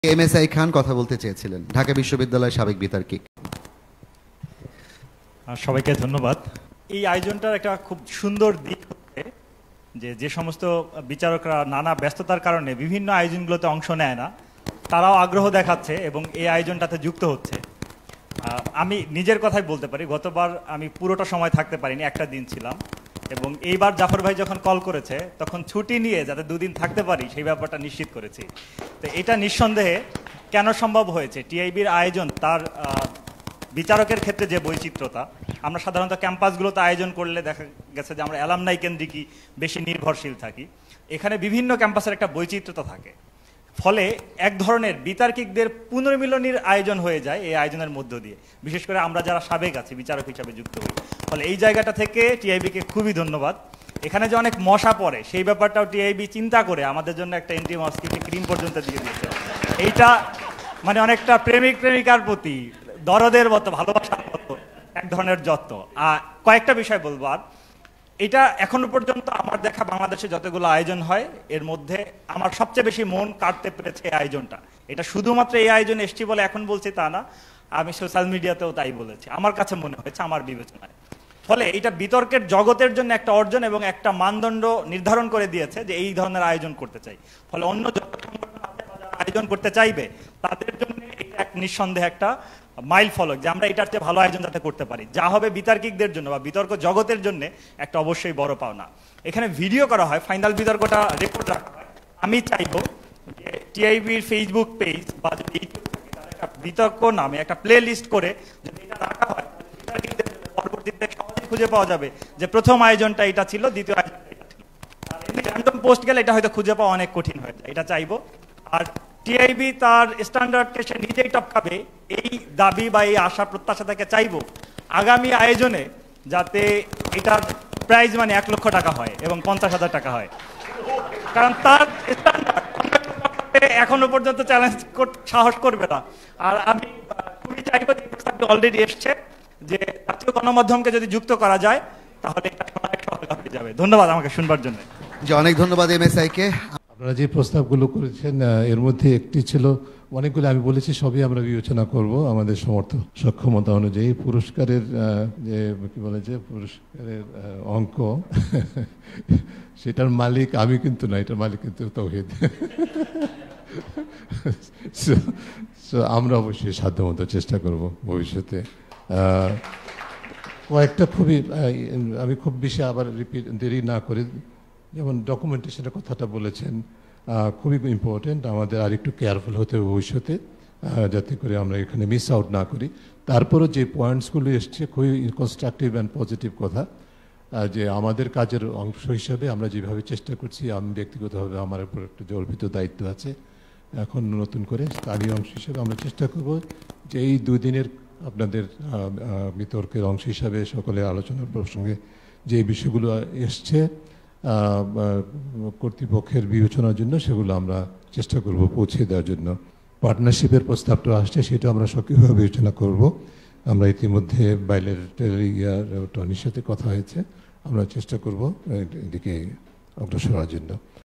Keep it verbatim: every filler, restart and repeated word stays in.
M S I খান কথা বলতে চেয়েছিলেন, ঢাকা বিশ্ববিদ্যালয়ের সাবেক বিতার্কিক। সবাইকে ধন্যবাদ। এই আয়োজনটার একটা খুব সুন্দর দিক হচ্ছে যে যে সমস্ত বিচারকরা নানা ব্যস্ততার কারণে বিভিন্ন আয়োজনগুলোতে অংশ নেয় না, তারাও আগ্রহ দেখাচ্ছে এবং এই আয়োজনটাতে যুক্ত হচ্ছে। আমি নিজের কথাই বলতে পারি, গতবার আমি পুরোটা সময় থাকতে পারিনি, একটা দিন ছিলাম, এবং এইবার জাফর ভাই যখন কল করেছে তখন ছুটি নিয়ে যাতে দুদিন থাকতে পারি সেই ব্যাপারটা নিশ্চিত করেছি। তো এটা নিঃসন্দেহে কেন সম্ভব হয়েছে, টিআইবির আয়োজন তার বিচারকের ক্ষেত্রে যে বৈচিত্র্যতা, আমরা সাধারণত ক্যাম্পাসগুলোতে আয়োজন করলে দেখা গেছে যে আমরা অ্যালামনাই কেন্দ্রিকই বেশি নির্ভরশীল থাকি, এখানে বিভিন্ন ক্যাম্পাসের একটা বৈচিত্র্যতা থাকে, ফলে এক ধরনের বিতার্কিকদের পুনর্মিলনীর আয়োজন হয়ে যায় এই আয়োজনের মধ্য দিয়ে, বিশেষ করে আমরা যারা সাবেক আছি বিচারক হিসাবে যুক্ত হই। ফলে এই জায়গাটা থেকে টিআইবিকে খুবই ধন্যবাদ। এখানে যে অনেক মশা পড়ে সেই ব্যাপারটাও টিআইবি চিন্তা করে আমাদের জন্য একটা অ্যান্টি মসকিটো ক্রিম পর্যন্ত দিয়ে দিয়েছে। এইটা মানে অনেকটা প্রেমিক প্রেমিকার প্রতি দরদের মতো, ভালোবাসার মতো এক ধরনের যত্ন। আর কয়েকটা বিষয় বলবো, আর এটা এখনো পর্যন্ত আমার দেখা বাংলাদেশে যতগুলো আয়োজন হয় এর মধ্যে আমার সবচেয়ে বেশি মন কাটতে পেরেছে এই আয়োজনটা। এটা শুধুমাত্র এই আয়োজনে এসছি বলে এখন বলছি তা না, আমি সোশ্যাল মিডিয়াতেও তাই বলেছি, আমার কাছে মনে হয়েছে, আমার বিবেচনায়। ফলে এটা বিতর্কের জগতের জন্য একটা অর্জন এবং একটা মানদণ্ড নির্ধারণ করে দিয়েছে যে এই ধরনের আয়োজন করতে চাই। ফলে অন্য আয়োজন করতে চাইবে তাদের জন্য এটা এক নিঃসন্দেহে একটা মাইল ফলক যে আমরা এটার চেয়ে ভালো আয়োজন যাতে করতে পারি, যা হবে বিতার্কিকদের জন্য বা বিতর্ক জগতের জন্য একটা অবশ্যই বড় পাওনা। এখানে ভিডিও করা হয়, ফাইনাল বিতর্কটা রেকর্ড রাখা হয়। আমি চাইবো যে টিআইবির ফেসবুক পেজ বা যদি ইউটিউব থাকে তার একটা বিতর্ক নামে একটা প্লে লিস্ট করে যদি এটা রাখা হয়, বিতার্কিকদের পরবর্তীতে সহজেই খুঁজে পাওয়া যাবে যে প্রথম আয়োজনটা এটা ছিল, দ্বিতীয় আয়োজনটা এটা ছিল। আর এমনি র্যান্ডম পোস্ট গেলে এটা হয়তো খুঁজে পাওয়া অনেক কঠিন হয়ে যায়, এটা চাইবো। আর টিআইবি তার স্ট্যান্ডার্ডকে সে নিজেই টপকাবে এই দাবি বা এই আশা প্রত্যাশা থেকে চাইবো আগামী আয়োজনে যাতে এটার প্রাইজ মানে এক লক্ষ টাকা হয় এবং পঞ্চাশ হাজার টাকা হয়, কারণ তার স্ট্যান্ডার্ড এখনো পর্যন্ত চ্যালেঞ্জ সাহস করবে না। আর আমি খুবই চাইবো যে প্রস্তাবটি অলরেডি এসছে যে জাতীয় গণমাধ্যমকে যদি যুক্ত করা যায় তাহলে এটা অনেক সহজ হয়ে যাবে। ধন্যবাদ আমাকে শুনবার জন্য। যে অনেক ধন্যবাদ এম এস আই কে। আপনারা যে প্রস্তাবগুলো করেছেন এর মধ্যে একটি ছিল, অনেকগুলো আমি বলেছি সবই আমরা বিবেচনা করব আমাদের সমর্থ সক্ষমতা অনুযায়ী। পুরস্কারের যে কি বলে যে পুরস্কারের অঙ্ক সেটার মালিক আমি কিন্তু না, এটার মালিক কিন্তু তৌহিদ। সো আমরা অবশ্যই সাধ্যমতো চেষ্টা করব ভবিষ্যতে। কয়েকটা খুবই আমি খুব বেশি আবার রিপিট দেরি না করে, যেমন ডকুমেন্টেশনের কথাটা বলেছেন, খুবই ইম্পর্টেন্ট, আমাদের আর একটু কেয়ারফুল হতে হবে ভবিষ্যতে যাতে করে আমরা এখানে মিস আউট না করি। তারপরও যে পয়েন্টসগুলো এসছে খুবই কনস্ট্রাকটিভ অ্যান্ড পজিটিভ কথা, যে আমাদের কাজের অংশ হিসাবে আমরা যেভাবে চেষ্টা করছি, আমি ব্যক্তিগতভাবে আমার উপর একটা জর্বিত দায়িত্ব আছে, এখন নতুন করে স্থানীয় অংশ হিসেবে আমরা চেষ্টা করব যে এই দুই দিনের আপনাদের বিতর্কের অংশ হিসাবে সকলের আলোচনার প্রসঙ্গে যে বিষয়গুলো এসছে কর্তৃপক্ষের বিবেচনার জন্য সেগুলো আমরা চেষ্টা করব পৌঁছে দেওয়ার জন্য। পার্টনারশিপের প্রস্তাবটা আসছে সেটা আমরা সক্রিয়ভাবে বিবেচনা করব। আমরা ইতিমধ্যে বাইলেটারি টনির সাথে কথা হয়েছে, আমরা চেষ্টা করব এদিকে অগ্রসর হওয়ার জন্য।